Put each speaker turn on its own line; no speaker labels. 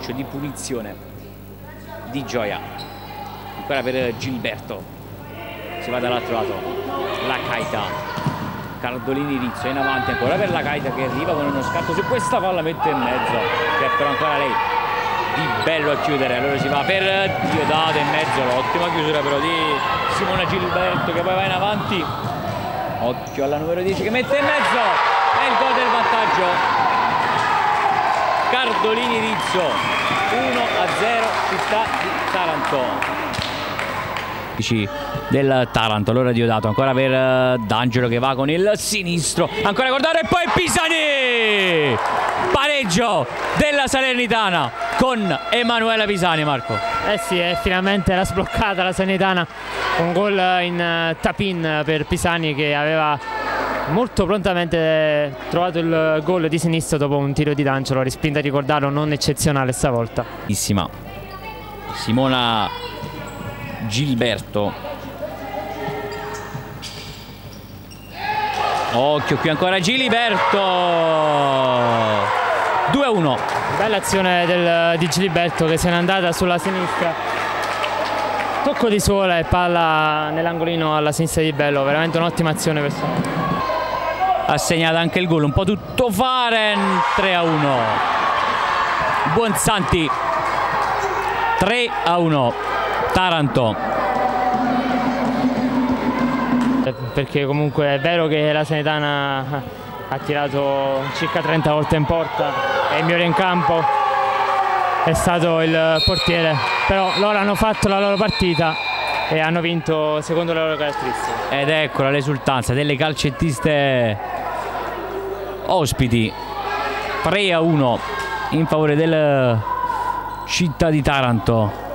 calcio di punizione di Gioia. Ancora per Gilberto, si va dall'altro lato, la Caita, Cardolini Rizzo in avanti ancora per la Caita che arriva con uno scatto su questa palla, mette in mezzo, che è però ancora lei Di Bello a chiudere. Allora si va per Diodato in mezzo, l'ottima chiusura però di Simona Gilberto che poi va in avanti, occhio alla numero 10 che mette in mezzo, e il gol del vantaggio. Cardolini Rizzo, 1-0 Città di Taranto. Del Taranto, allora Diodato ancora per D'Angelo che va con il sinistro, ancora guardare e poi Pisani, pareggio della Salernitana con Emanuela Pisani. Marco,
sì, finalmente era sbloccata la Salernitana, un gol in tap-in per Pisani che aveva molto prontamente trovato il gol di sinistro dopo un tiro di D'Angelo, respinta di Cordaro, non eccezionale stavolta.
Simona Gilberto, occhio qui ancora Giliberto, 2-1.
Bella azione di Giliberto che se n'è andata sulla sinistra, tocco di sola e palla nell'angolino alla sinistra di Bello, veramente un'ottima azione personale.
Ha segnato anche il gol, un po' tutto Faren, 3-1. Buonsanti, 3-1 Taranto.
Perché comunque è vero che la Salernitana ha tirato circa 30 volte in porta e il migliore in campo è stato il portiere, però loro hanno fatto la loro partita e hanno vinto secondo le loro caratteristiche.
Ed eccola l'esultanza delle calcettiste ospiti, 3-1 in favore del Città di Taranto.